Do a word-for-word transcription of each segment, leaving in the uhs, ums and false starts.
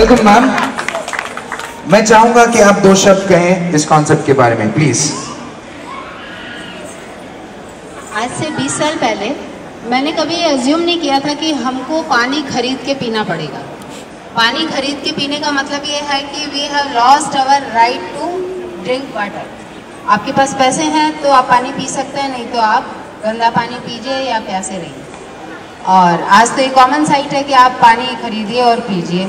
Welcome ma'am. मैं चाहूंगा कि आप दो शब्द कहें इस कॉन्सेप्ट के बारे में प्लीज। आज से बीस साल पहले मैंने कभी ये अज्यूम नहीं किया था कि हमको पानी खरीद के पीना पड़ेगा। पानी खरीद के पीने का मतलब ये है कि we have lost our right to drink water. आपके पास पैसे हैं तो आप पानी पी सकते हैं, नहीं तो आप गंदा पानी पीजिए या प्यासे रहिए। और आज तो ये कॉमन साइट है कि आप पानी खरीदिए और पीजिए।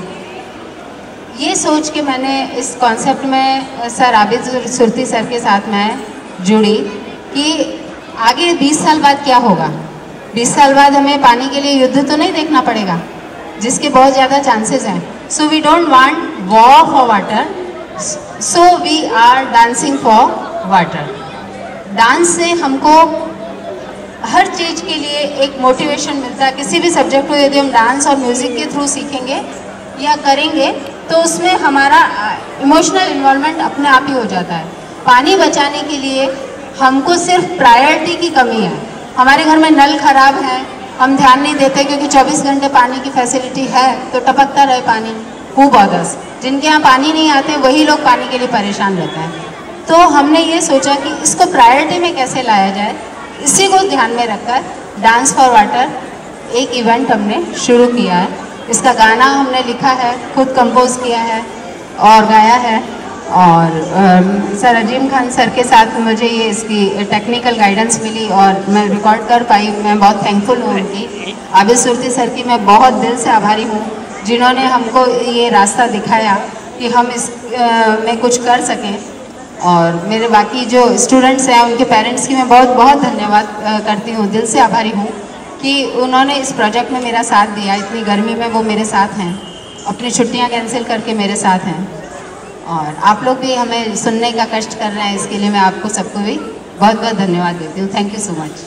ये सोच के मैंने इस कॉन्सेप्ट में सर आबिद सुरती सर के साथ मैं जुड़ी कि आगे बीस साल बाद क्या होगा। बीस साल बाद हमें पानी के लिए युद्ध तो नहीं देखना पड़ेगा, जिसके बहुत ज़्यादा चांसेस हैं। So we don't want war for water, so we are dancing for water. Dance से हमको हर चीज़ के लिए एक मोटिवेशन मिलता है। किसी भी सब्जेक्ट को यदि हम डांस और म्यूज़िक के थ्रू सीखेंगे या करेंगे तो उसमें हमारा इमोशनल इन्वॉल्वमेंट अपने आप ही हो जाता है। पानी बचाने के लिए हमको सिर्फ प्रायोरिटी की कमी है। हमारे घर में नल खराब है, हम ध्यान नहीं देते क्योंकि चौबीस घंटे पानी की फैसिलिटी है तो टपकता रहे पानी। Who bothers? जिनके यहाँ पानी नहीं आते वही लोग पानी के लिए परेशान रहते हैं। तो हमने ये सोचा कि इसको प्रायोरिटी में कैसे लाया जाए, इसी को ध्यान में रखकर डांस फॉर वाटर एक इवेंट हमने शुरू किया है। इसका गाना हमने लिखा है, खुद कंपोज किया है और गाया है। और आ, सर अजीम खान सर के साथ मुझे ये इसकी टेक्निकल गाइडेंस मिली और मैं रिकॉर्ड कर पाई। मैं बहुत थैंकफुल हूँ उनकी। आबिद सुरती सर की मैं बहुत दिल से आभारी हूँ जिन्होंने हमको ये रास्ता दिखाया कि हम इस आ, में कुछ कर सकें। और मेरे बाकी जो स्टूडेंट्स हैं उनके पेरेंट्स की मैं बहुत बहुत धन्यवाद करती हूँ, दिल से आभारी हूँ कि उन्होंने इस प्रोजेक्ट में मेरा साथ दिया। इतनी गर्मी में वो मेरे साथ हैं, अपनी छुट्टियाँ कैंसिल करके मेरे साथ हैं। और आप लोग भी हमें सुनने का कष्ट कर रहे हैं, इसके लिए मैं आपको सबको भी बहुत बहुत धन्यवाद देती हूँ। Thank you so much.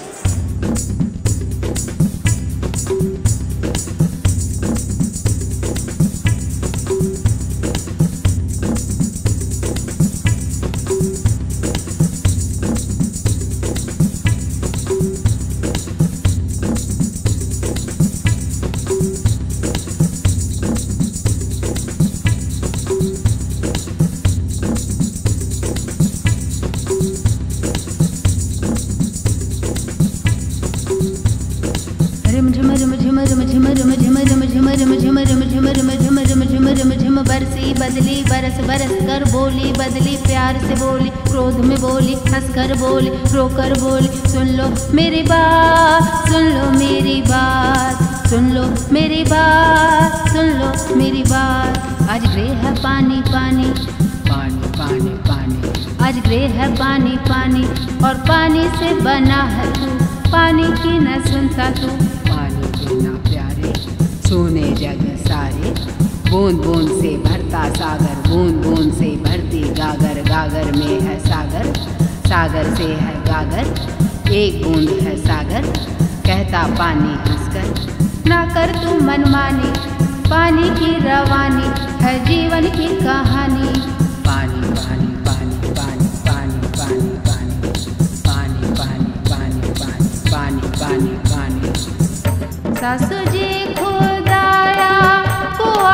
बरसी बदली बरस बरस कर बोली बदली, प्यार से बोली क्रोध में बोली, हंस कर बोली रो कर बोली। सुन लो मेरी बात, सुन लो मेरी बात, सुन लो मेरी बात, सुन लो मेरी बात। आज ग्रे है पानी पानी पानी पानी पानी, आज ग्रे है पानी पानी और पानी से बना है तू। पानी की न सुनता तू, पानी के ना प्यारे सोने जग सारे। बूंद बूंद से भरता सागर, बूंद बूंद से भरती गागर, गागर में है सागर, सागर से है गागर। एक बूंद है सागर, कहता पानी हंसकर, ना कर तू मनमानी। पानी की रवानी है जीवन की कहानी। पानी पानी पानी पानी पानी पानी पानी पानी पानी पानी पानी पानी पानी। सासू जी खुदाया कुआ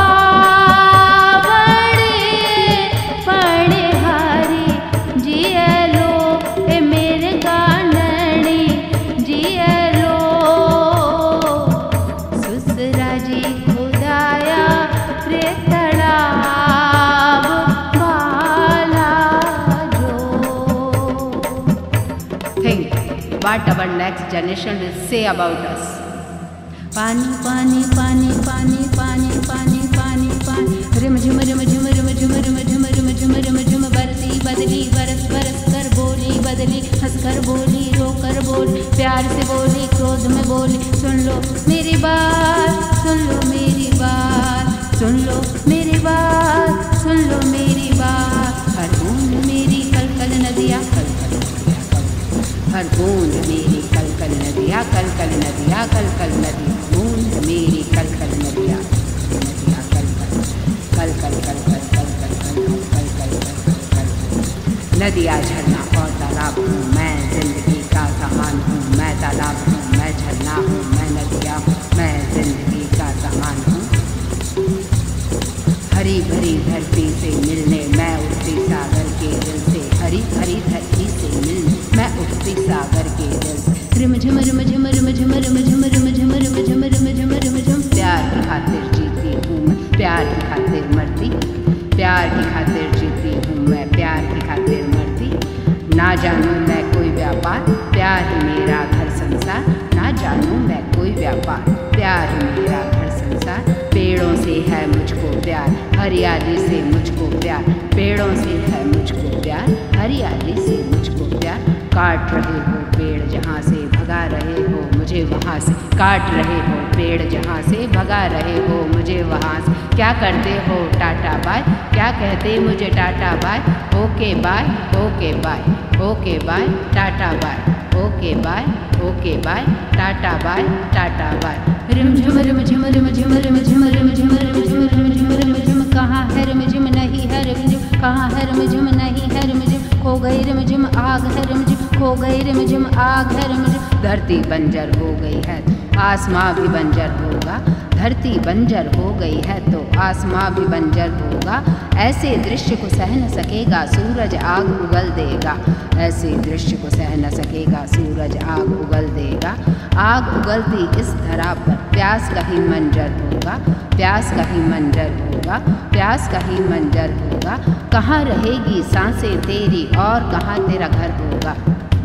what our next generation will say about us. पानी पानी पानी पानी पानी पानी पानी पानी, रिम झुम रिम झुम रिम झुम रिम झुम रिम झुम रिम झुम। बरसी बदली बरस बरस कर बोली बदली, हंस कर बोली रो कर बोली, प्यार से बोली क्रोध में बोली। सुन लो मेरी बात, सुन लो मेरी बात, सुन लो मेरी बात, सुन लो मेरी बात। हर बूंद मेरी कल कल नदिया, कल कल हर बूंद मेरी कल कल नदिया, कल कल नदिया, कल कल नदी। बूंद मेरी कल कल नदिया, नदिया कल कल कल कल कल कल कल कल कल कल कल कल। नदिया झरना और तालाब हूँ मैं, जिंदगी का सामान हूँ मैं। तालाब हूँ मैं, झरना हूँ मैं, नदिया हूँ मैं, जिंदगी का सामान हूँ। झिम रिम झिम रिम झिम रिम झिम रिम झिम रिम झिम रिम झिम रिम झिम। प्यार की खातिर जीती हूँ मैं, प्यार की खातिर मरती, प्यार की खातिर जीती हूँ मैं, प्यार की खातिर मरती। ना जानूँ मैं कोई व्यापार, प्यार ही मेरा घर संसार। ना जानूँ मैं कोई व्यापार, प्यार ही मेरा घर संसार। पेड़ों से है मुझको प्यार, हरियाली से मुझको प्यार। पेड़ों से है मुझको प्यार, हरियाली से मुझको प्यार। काट रहे हो पेड़ जहाँ से भगा रहे हो मुझे वहाँ से। काट रहे हो पेड़ जहाँ से भगा रहे हो मुझे वहाँ से। क्या करते हो टाटा बाय, क्या कहते मुझे tata bye. Okay bye, okay bye, okay bye, tata bye, okay bye, okay bye, tata bye, tata bye. रिम झिम रिम झिम रिम झिम रिम झिम रिम झिम रिम झिम रिम झिम रिम झिम। कहाँ है रिम झिम नहीं है रिम झिम, कहाँ है रिम झिम नहीं है रिम झिम। खो गई रिम झिम आग है रिम झिम, खो गई रिम झिम आग है रिम झिम। धरती बंजर हो गई है तो आसमां भी बंजर होगा। धरती बंजर हो गई है तो आसमां भी बंजर होगा। ऐसे दृश्य को सह न सकेगा सूरज आग उगल देगा। ऐसे दृश्य को सह न सकेगा सूरज आग उगल देगा। आग उगलती इस धरा पर प्यास का ही मंजर होगा, प्यास का ही मंजर होगा, प्यास का ही मंजर होगा। कहाँ रहेगी सांसें तेरी और कहाँ तेरा घर होगा।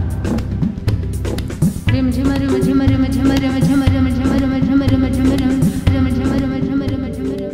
रिम झिम रिम झिम रिम झिम रिम झिम रिम झिम रिम झिम रिम झिम रिम रिम झिम रिम झिम रिम झिम रिम।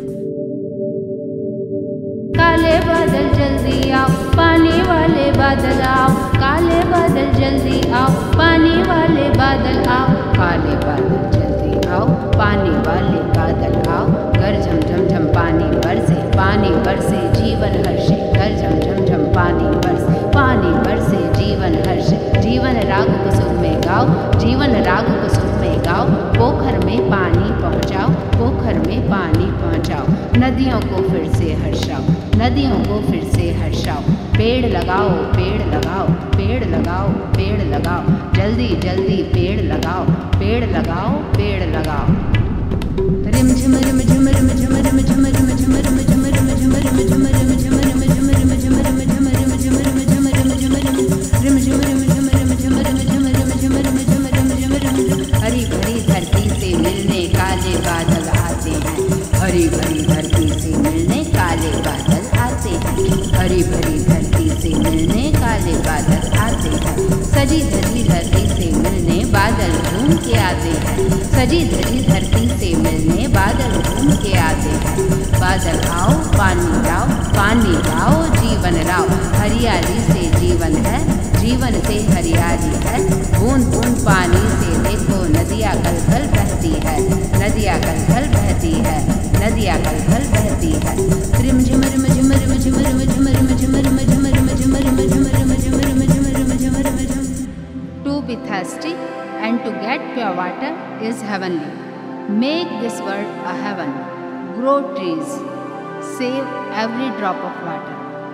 काले बादल जल्दी आओ, पानी वाले बादल आओ। काले बादल जल्दी आओ, पानी वाले बादल आओ। काले बादल जल्दी आओ, पानी वाले बादल आओ। घर झम झम झम पानी बरसे, पानी बरसे जीवन हर्षे। घर झम झम झम पानी बरसे, पानी बरसे जीवन हर्षे। जीवन राग को सुर में गाओ, जीवन राग को सुर में गाओ। पोखर में पानी पहुँचाओ, पोखर में पानी पहुँचाओ। नदियों को फिर से हर्षाओ, नदियों को फिर से हर्षाओ। पेड़ लगाओ, पेड़ लगाओ, पेड़ लगाओ, पेड़ लगाओ। जल्दी जल्दी पेड़ लगाओ, पेड़ लगाओ, पेड़ लगाओ। रिम झिम रिम झिम रिम झिम रिम झिम रिम झिम रिम झिम रिम झिम रिम झिम रिम झिम रिम झिम रिम झिम रिम झिम रिम झिम रिम झिम रिम झिम रिम रिम झिम रिम झिम रिम झिम रिम झिम रिम झिम रिम झिम रिम झिम रिम। हरी भरी धरती से मिलने काले बादल आते हैं, हरी भरी धरती से मिलने काले बादल आते हैं। हरी भरी धरती से मिलने काले बादल आते हैं। सजी धजी धरती से मिलने बादल घूम के आते हैं। सजी धजी धरती से मिलने बादल घूम के आते हैं। बादल आओ पानी लाओ, पानी लाओ जीवन लाओ। हरियाली से जीवन है, जीवन से हरियाली है। बूंद बूंद पानी से देखो नदियाँ कल कल बहती है, नदियाँ कल कल बहती है, नदियाँ कल कल बहती है। रिम झिम रिम झिम रिम झिम रिम झिम रिम झिम रिम झिम रिम झिम रिम झिम रिम झिम रिम झिम रिम झिम रिम झिम। To be thirsty and to get pure water is heavenly. Make this world a heaven. Grow trees. Save every drop of water.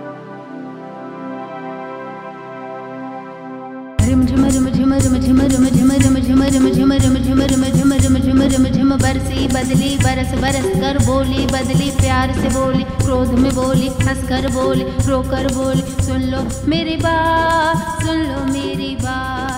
रिम झिम रिम झिम रिम झिम रिम झिम रिम झिम रिम झिम रिम झिम रिम झिम रिम झिम रिम झिम। बरसी बदली बरस बरस कर बोली बदली, प्यार से बोली क्रोध में बोली, हंस कर बोली रो कर बोली। सुन लो मेरी बात, सुन लो मेरी बात।